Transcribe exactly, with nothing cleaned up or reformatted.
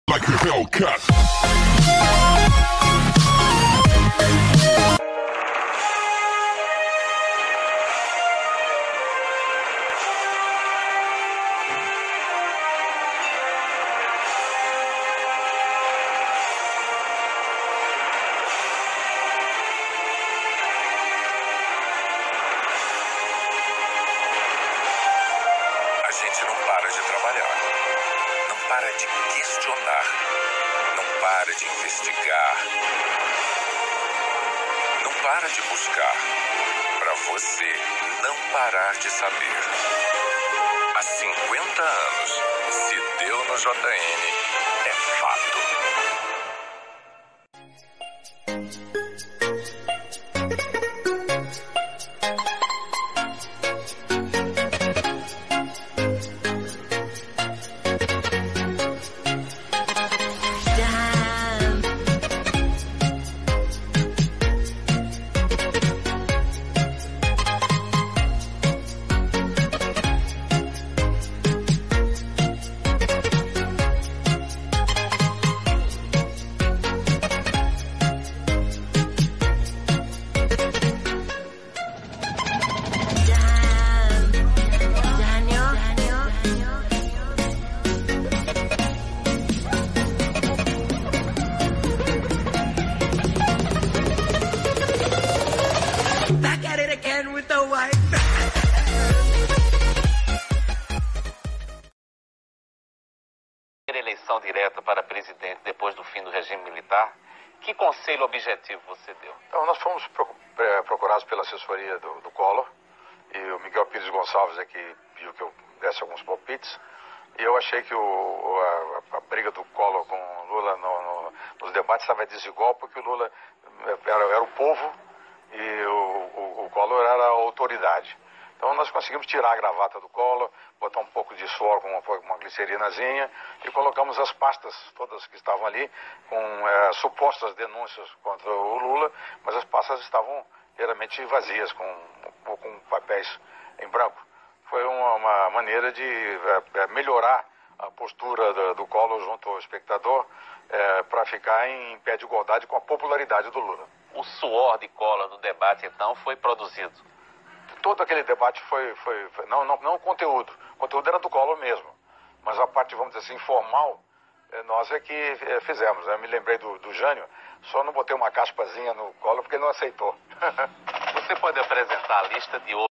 Like a Hellcat. A gente não para de trabalhar, não para de questionar, não para de investigar, não para de buscar, para você não parar de saber. Há cinquenta anos, se deu no J N, é fato. Back at it again with the white. Eleição direta para presidente depois do fim do regime militar, que conselho objetivo você deu? Então, nós fomos procurados pela assessoria do, do Collor, e o Miguel Pires Gonçalves é que pediu que eu desse alguns palpites, e eu achei que o, a, a briga do Collor com o Lula no, no, nos debates estava desigual, porque o Lula era, era o povo e o, o, o Collor era a autoridade. Então nós conseguimos tirar a gravata do Collor, botar um pouco de suor com uma, uma glicerinazinha e colocamos as pastas todas que estavam ali com é, supostas denúncias contra o Lula, mas as pastas estavam inteiramente vazias, com, com papéis em branco. Foi uma, uma maneira de é, melhorar a postura do, do Collor junto ao espectador é, para ficar em pé de igualdade com a popularidade do Lula. O suor de Collor no debate, então, foi produzido? Todo aquele debate foi... foi, foi não, não, não o conteúdo. O conteúdo era do Collor mesmo. Mas a parte, vamos dizer assim, informal, nós é que fizemos. Eu me lembrei do, do Jânio, só não botei uma caspazinha no Collor porque ele não aceitou. Você pode apresentar a lista de